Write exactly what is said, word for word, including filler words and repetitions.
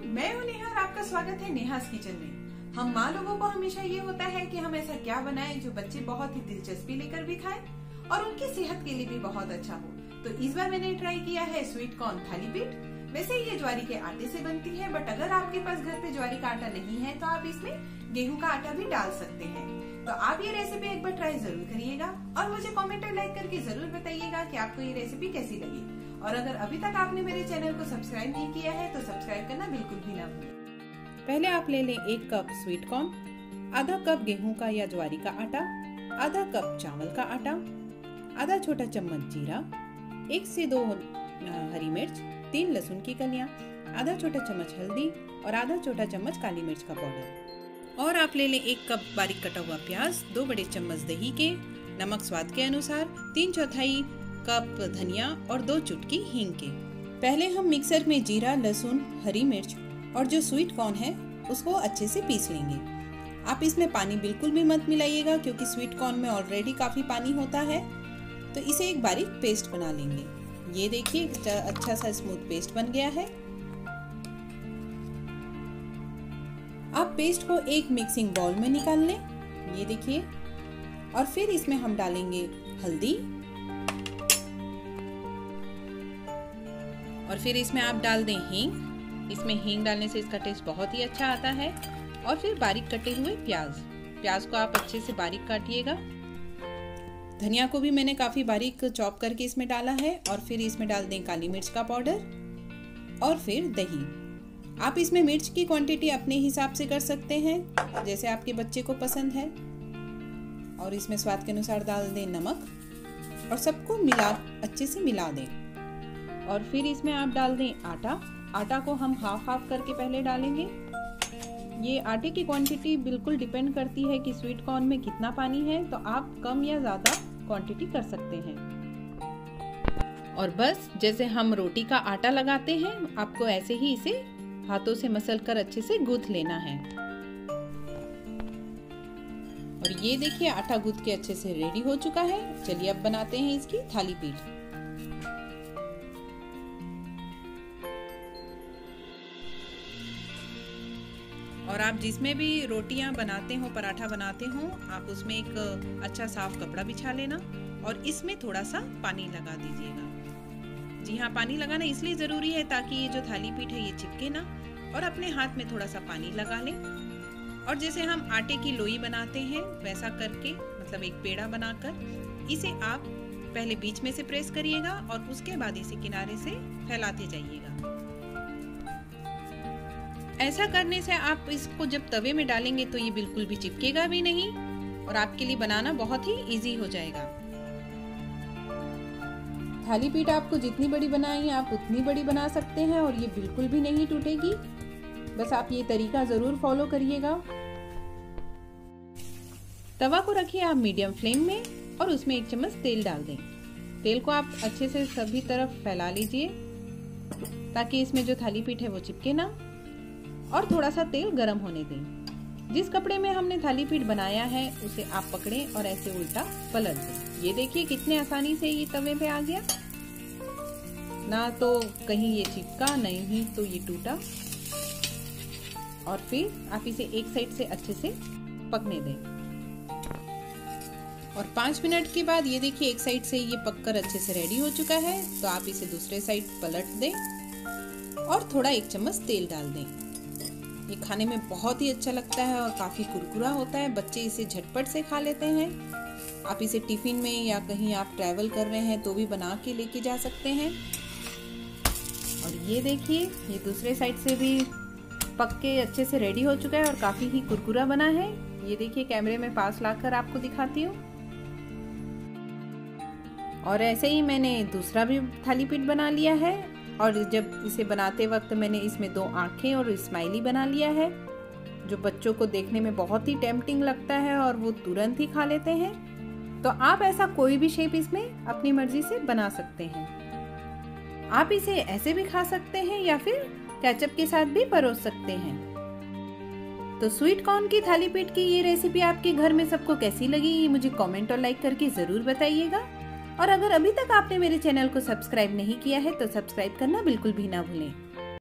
मैं हूँ नेहा और आपका स्वागत है नेहास किचन में। हम माँ लोगों को हमेशा ये होता है कि हम ऐसा क्या बनाएं जो बच्चे बहुत ही दिलचस्पी लेकर भी खाएं और उनकी सेहत के लिए भी बहुत अच्छा हो। तो इस बार मैंने ट्राई किया है स्वीट कॉर्न थाली पीठ। वैसे ये ज्वारी के आटे से बनती है, बट अगर आपके पास घर पे ज्वारी का आटा नहीं है तो आप इसमें गेहूं का आटा भी डाल सकते हैं। तो आप ये रेसिपी एक बार ट्राई जरूर करिएगा और मुझे कमेंट और लाइक करके जरूर बताइएगा कि आपको ये रेसिपी कैसी लगी। और अगर अभी तक आपने मेरे चैनल को सब्सक्राइब नहीं किया है तो सब्सक्राइब करना बिल्कुल भी ना भूलें। पहले आप ले लें एक कप स्वीट कॉर्न, आधा कप गेहूं का या ज्वारी का आटा, आधा कप चावल का आटा, आधा छोटा चम्मच जीरा, एक से दो हरी मिर्च, तीन लहसुन की कलियां, आधा छोटा चम्मच हल्दी और आधा छोटा चम्मच काली मिर्च का पाउडर। और आप ले लें एक कप बारीक कटा हुआ प्याज, दो बड़े चम्मच दही के, नमक स्वाद के अनुसार, तीन चौथाई कप धनिया और दो चुटकी हींग के। पहले हम मिक्सर में जीरा, लहसुन, हरी मिर्च और जो स्वीट कॉर्न है उसको अच्छे से पीस लेंगे। आप इसमें पानी बिल्कुल भी मत मिलाइएगा क्योंकि स्वीट कॉर्न में ऑलरेडी काफी पानी होता है। तो इसे एक बारीक पेस्ट बना लेंगे। ये देखिए अच्छा सा स्मूथ पेस्ट बन गया है। आप पेस्ट को एक मिक्सिंग बाउल में निकाल लें। ये देखिए, और फिर इसमें हम डालेंगे हल्दी और फिर इसमें आप डाल दें हींग। इसमें हींग डालने से इसका टेस्ट बहुत ही अच्छा आता है। और फिर बारीक कटे हुए प्याज प्याज को आप अच्छे से बारीक काटिएगा। धनिया को भी मैंने काफी बारीक चॉप करके इसमें डाला है। और फिर इसमें डाल दें काली मिर्च का पाउडर और फिर दही। आप इसमें मिर्च की क्वांटिटी अपने हिसाब से कर सकते हैं जैसे आपके बच्चे को पसंद है। और इसमें स्वाद के अनुसार डाल दें नमक और सबको मिला अच्छे से मिला दें। और फिर इसमें आप डाल दें आटा। आटा को हम हाफ हाफ करके पहले डालेंगे। ये आटे की क्वांटिटी बिल्कुल डिपेंड करती है कि स्वीट कॉर्न में कितना पानी है, तो आप कम या ज्यादा क्वांटिटी कर सकते हैं। और बस जैसे हम रोटी का आटा लगाते हैं, आपको ऐसे ही इसे हाथों से मसल कर अच्छे से गूंथ लेना है। और ये देखिए आटा गूंथ के अच्छे से रेडी हो चुका है। चलिए अब बनाते हैं इसकी थाली पीठ। और आप जिसमें भी रोटियां बनाते हो, पराठा बनाते हो, आप उसमें एक अच्छा साफ कपड़ा बिछा लेना और इसमें थोड़ा सा पानी लगा दीजिएगा। जी हाँ, पानी लगाना इसलिए जरूरी है ताकि ये जो थाली पीठ है ये चिपके ना। और अपने हाथ में थोड़ा सा पानी लगा लें और जैसे हम आटे की लोई बनाते हैं वैसा करके, मतलब एक पेड़ा बनाकर, इसे आप पहले बीच में से प्रेस करिएगा और उसके बाद इसे किनारे से फैलाते जाइएगा। ऐसा करने से आप इसको जब तवे में डालेंगे तो ये बिल्कुल भी चिपकेगा भी नहीं और आपके लिए बनाना बहुत ही इजी हो जाएगा। थाली पीठ आपको जितनी बड़ी बनाई आप उतनी बड़ी बना सकते हैं और ये बिल्कुल भी नहीं टूटेगी। बस आप ये तरीका जरूर फॉलो करिएगा। तवा को रखिए आप मीडियम फ्लेम में और उसमें एक चम्मच तेल डाल दें। तेल को आप अच्छे से सभी तरफ फैला लीजिए ताकि इसमें जो थाली पीठ है वो चिपके ना। और थोड़ा सा तेल गरम होने दें। जिस कपड़े में हमने थाली पीठ बनाया है उसे आप पकड़ें और ऐसे उल्टा पलट दें। ये देखिए कितने आसानी से ये तवे पे आ गया ना, तो कहीं ये चिपका नहीं तो ये टूटा। और फिर आप इसे एक साइड से अच्छे से पकने दें। और पाँच मिनट के बाद ये देखिए एक साइड से ये पककर अच्छे से रेडी हो चुका है। तो आप इसे दूसरे साइड पलट दें और थोड़ा एक चम्मच तेल डाल दें। ये खाने में बहुत ही अच्छा लगता है और काफी कुरकुरा होता है। बच्चे इसे झटपट से खा लेते हैं। आप इसे टिफिन में या कहीं आप ट्रैवल कर रहे हैं तो भी बना के लेके जा सकते हैं। और ये देखिए ये दूसरे साइड से भी पक के अच्छे से रेडी हो चुका है और काफी ही कुरकुरा बना है। ये देखिए कैमरे में पास लाकर आपको दिखाती हूँ। और ऐसे ही मैंने दूसरा भी थाली पीठ बना लिया है। और जब इसे बनाते वक्त मैंने इसमें दो आंखें और स्माइली बना लिया है जो बच्चों को देखने में बहुत ही टेम्पटिंग लगता है और वो तुरंत ही खा लेते हैं। तो आप ऐसा कोई भी शेप इसमें अपनी मर्जी से बना सकते हैं। आप इसे ऐसे भी खा सकते हैं या फिर केचप के साथ भी परोस सकते हैं। तो स्वीट कॉर्न की थाली पीठ की ये रेसिपी आपके घर में सबको कैसी लगी ये मुझे कमेंट और लाइक करके जरूर बताइएगा। और अगर अभी तक आपने मेरे चैनल को सब्सक्राइब नहीं किया है तो सब्सक्राइब करना बिल्कुल भी ना भूलें।